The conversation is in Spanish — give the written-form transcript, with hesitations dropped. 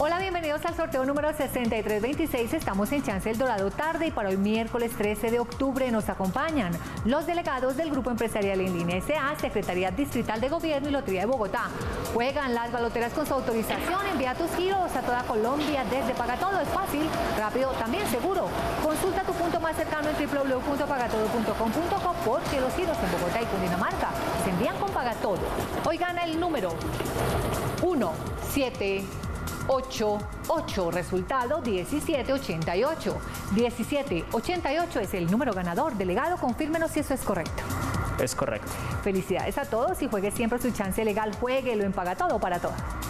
Hola, bienvenidos al sorteo número 6326. Estamos en Chance El Dorado tarde y para hoy miércoles 13 de octubre nos acompañan los delegados del Grupo Empresarial en Línea S.A., Secretaría Distrital de Gobierno y Lotería de Bogotá. Juegan las baloteras con su autorización. Envía tus giros a toda Colombia desde Pagatodo. Es fácil, rápido, también seguro. Consulta tu punto más cercano en www.pagatodo.com.co porque los giros en Bogotá y Cundinamarca se envían con Pagatodo. Hoy gana el número 1788, resultado 1788. 1788 es el número ganador. Delegado, confírmenos si eso es correcto. Es correcto. Felicidades a todos y juegue siempre su chance legal. Juéguelo en Pagatodo para todos.